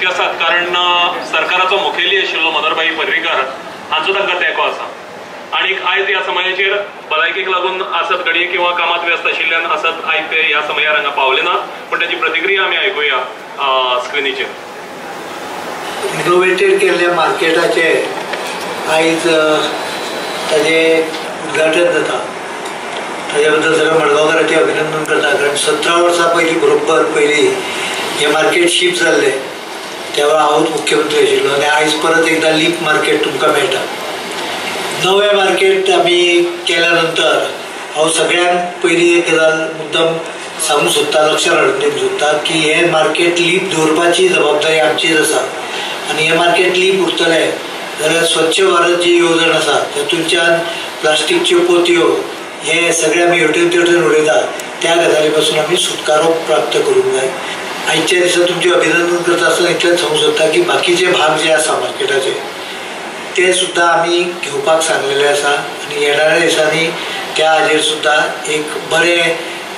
शक्य आसात, कारण सरकाराचो मुखेली आशिल्लो मनोहरभाई पर्रीकार हांचो तांकां तेंको आसा। आणि आयज ह्या समयाचेर भलायकेक लागून आसत घडये किंवा कामात व्यस्त आशिल्ल्यान आसत आयज ते ह्या समयार हांगा पावले ना, पण त्याची प्रतिक्रिया आमी आयकुया स्क्रिनीचेर। इनोवेटेड केल्ल्या मार्केटाचे आयज ताजे उद्घाटन जाता। ताजे बद्दल सगळ्या मडगांवकारांचे अभिनंदन करता, कारण 17 वर्सां पयलीं हे मार्केट शिफ्ट जाल्ले तेव्हा हांवूच मुख्यमंत्री आशिल्लो आनी आयज परत एकदा लीप मार्केट तुमकां मेळटा। नवें मार्केट आमी केल्या नंतर हांव सगळ्यांत पयलीं एक गजाल मुद्दम सांगूंक सोदता, लक्षांत हाडून दिवंक सोदता की हे मार्केट लीप दवरपाची जबाबदारी आमचीच आसा। आनी हे मार्केट लीप उरतलें जाल्यार स्वच्छ भारत जी येवजण आसा तातूंतल्यान प्लास्टीकच्यो पोतयो हे सगळे आमी हेवटेन तेवटेन उडयता, त्या गजाली पासून आमी सुटकारो प्राप्त करूंक जाय। आयच्या दिसा तुमचें अभिनंदन करता आसतना इतलेंच सांगूंक सोदता की बाकीचे भाग जे आसा मार्केटाचे ते सुद्दां आमी घेवपाक सांगलेले आसा आनी येणाऱ्या दिसांनी त्या हाजेर सुद्दां एक बरें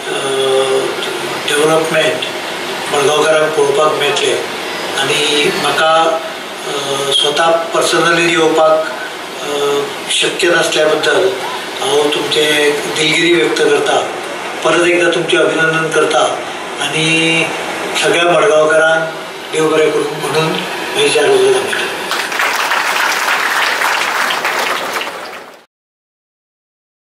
डेव्हलपमेंट मडगांवकारांक पळोवपाक मेळटलें। आनी म्हाका स्वता पर्सनली येवपाक शक्य नासल्या बद्दल हांव तुमचें दिलगिरी व्यक्त करता, परत एकदा तुमचें अभिनंदन करता आनी सगळ्या मडगांवकारांक देव बरें करूं म्हणून म्हजी चार उलोवप